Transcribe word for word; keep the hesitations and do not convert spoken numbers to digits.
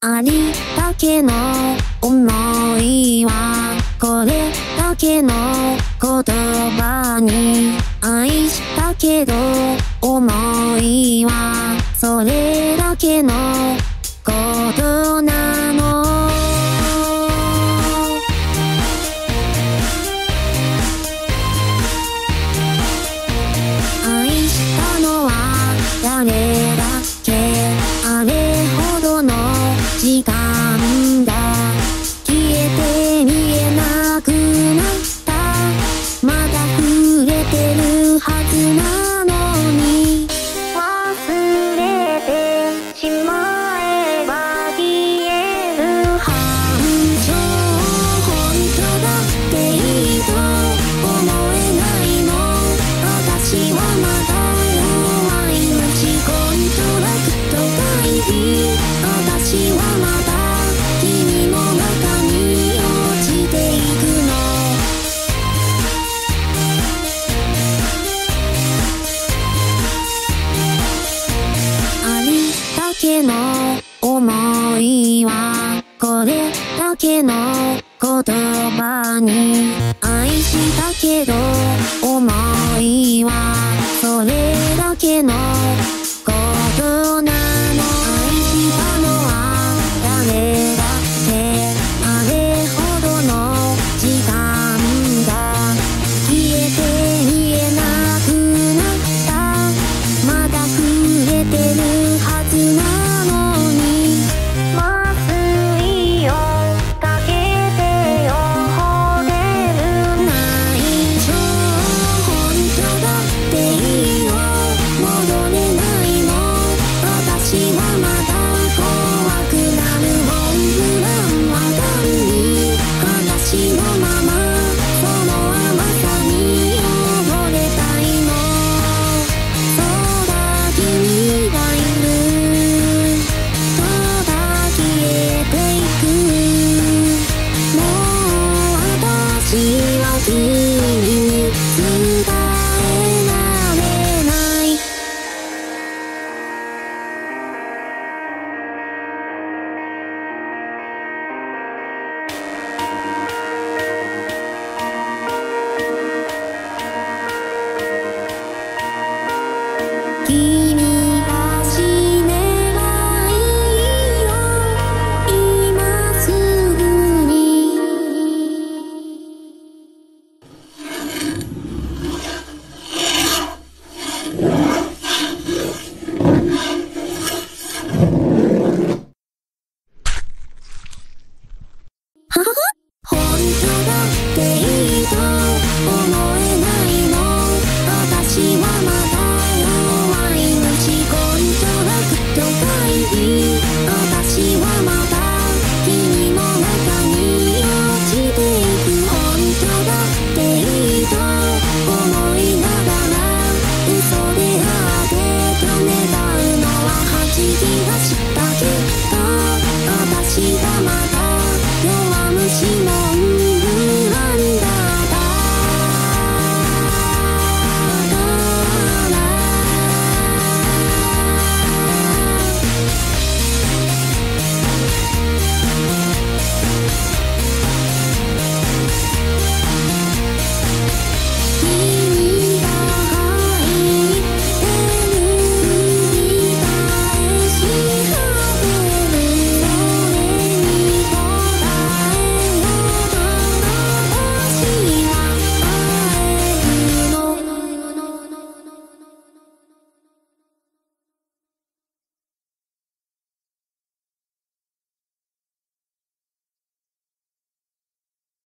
ありだけの想いはこれだけの言葉に愛したけど思いはそれだけのことなの愛したのは誰だっけあれほどの時間だ消えて見えなくなったまだ触れてるはずなのに忘れてしまえば消える感情本当だっていいと思えないの私はまだ弱い無知コントラクト会議私はまだ君の中に落ちていくのありだけの想いはこれだけの言葉に愛したけど思いはそれだけのことなの愛したのは誰だってあれほどの時間だ消えて見えなくなったまだ触れてるはずなのに麻酔をかけてよほれるない情本当だっていいよ戻れないの私はまだ怖くなるモンブランは単に話のままその甘さに溺れたいのそうだ君がいるそうだ消えていくもう私は君に伝えられない君が死ねばいいよ今すぐにははは本当だっていいと思えないの私はまだ弱い無知コントラクト会議